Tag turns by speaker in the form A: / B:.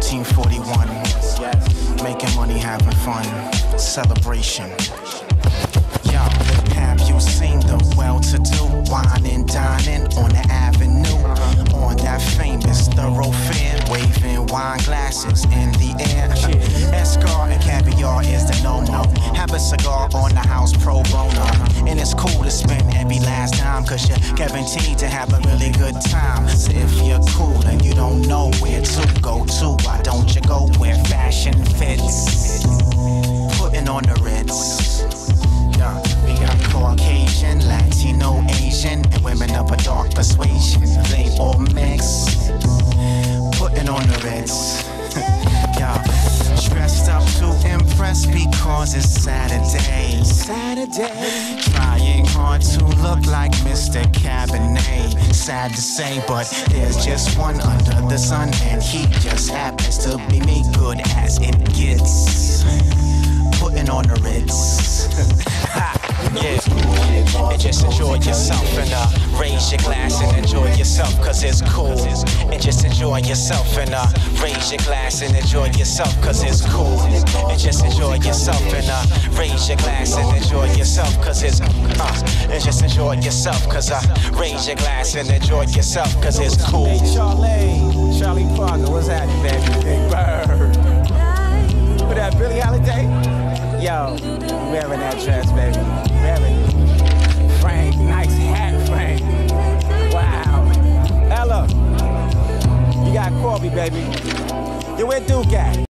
A: 1941. Making money, having fun. Celebration. Yo, have you seen the well-to-do wine and dining on the avenue? On that famous thoroughfare, waving wine glasses in the air. Escar and caviar is the no-no. Have a cigar on the house pro bono. And it's cool to spend every last dime, cause you're guaranteed to have a really good time. So if you're cool and you don't know where to go to, why don't you go where fashion fits? Putting on the Ritz. Yeah, we got Caucasian, Latino, Asian, and women of a dark persuasion. They all mix. Putting on the Ritz. Yeah, dressed up to impress because it's Saturday. Trying hard to look like Mr. Cabernet. Sad to say, but there's just one under the sun, and he just happens to be me, good as it gets. Putting on the Ritz. Yeah, and just enjoy yourself and raise your glass and enjoy yourself, cause it's cool. And just enjoy yourself and raise your glass and enjoy yourself, cause it's cool. And just enjoy yourself and raise your glass and enjoy yourself, cause it's and just enjoy yourself, cause raise your glass and enjoy yourself, cause it's cool.
B: Hey Charlie Parker, what's happening, baby? Big Bird. For that Billie Holiday? Yo, wearing that dress, baby. Wearing it. Frank, nice hat, Frank. Wow. Ella, you got Corby, baby. Yo, where Duke at?